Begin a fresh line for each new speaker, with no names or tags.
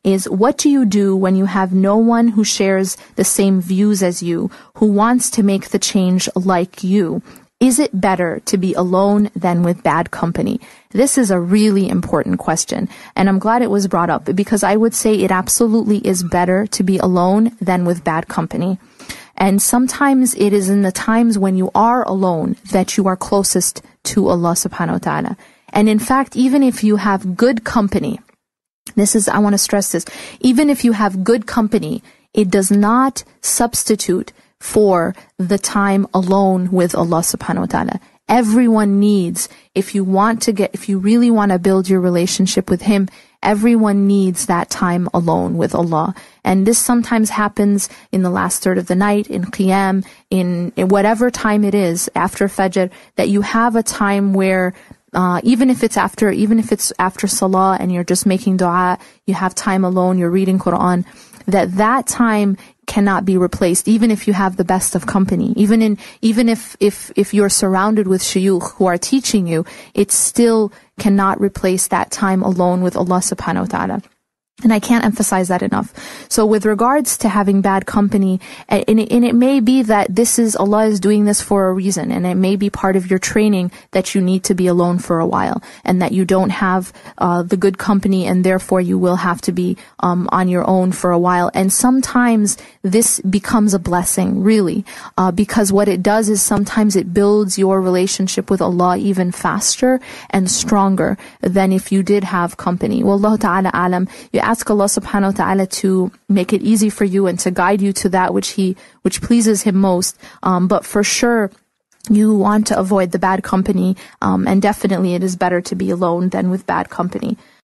is, what do you do when you have no one who shares the same views as you, who wants to make the change like you? Is it better to be alone than with bad company? This is a really important question, and I'm glad it was brought up, because I would say it absolutely is better to be alone than with bad company. And sometimes it is in the times when you are alone that you are closest to Allah subhanahu wa ta'ala. And in fact, even if you have good company, I want to stress this, even if you have good company, it does not substitute for the time alone with Allah subhanahu wa ta'ala. Everyone needs, if you really want to build your relationship with Him, everyone needs that time alone with Allah. And this sometimes happens in the last third of the night, in Qiyam, in whatever time it is, after Fajr, that you have a time where even if it's after Salah and you're just making dua, you have time alone, you're reading Quran, that time cannot be replaced, even if you have the best of company. Even if you're surrounded with shuyukh who are teaching you, it still cannot replace that time alone with Allah subhanahu wa ta'ala. And I can't emphasize that enough. So with regards to having bad company, and it may be that Allah is doing this for a reason, and it may be part of your training that you need to be alone for a while, and that you don't have the good company, and therefore you will have to be on your own for a while. And sometimes this becomes a blessing, really, because what it does is sometimes it builds your relationship with Allah even faster and stronger than if you did have company. Wallahu ta'ala alam. You ask Allah subhanahu wa ta'ala to make it easy for you and to guide you to that which pleases Him most. But for sure, you want to avoid the bad company, and definitely it is better to be alone than with bad company.